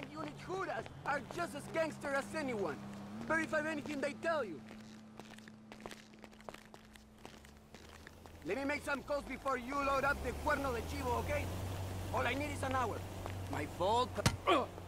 unit Juras are just as gangster as anyone. Verify anything they tell you. Let me make some calls before you load up the Cuerno de Chivo, okay? All I need is an hour. My fault.